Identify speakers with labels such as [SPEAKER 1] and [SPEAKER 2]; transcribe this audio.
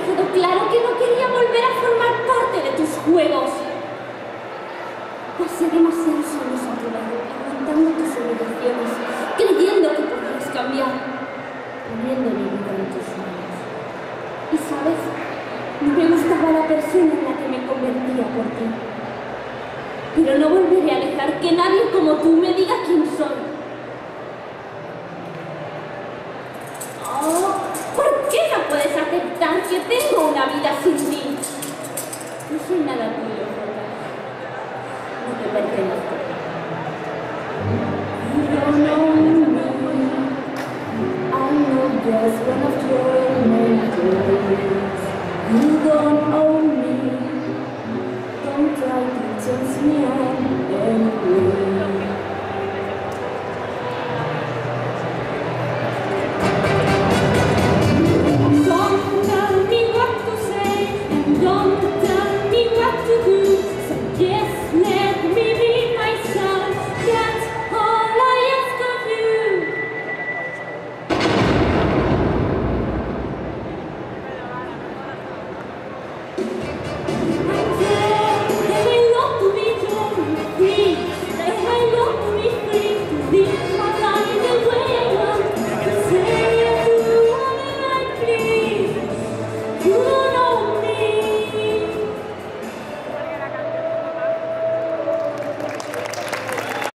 [SPEAKER 1] quedó claro que no quería volver a formar parte de tus juegos. Pasé demasiados años a tu lado, aguantando tus obligaciones, creyendo que podías cambiar, poniendo mi vida en tus manos. Y sabes, no me gustaba la persona en la que me convertía por ti. Pero no volveré a dejar que nadie como tú me diga quién soy. Oh, ¿por qué no puedes aceptar que tengo una vida sin ti?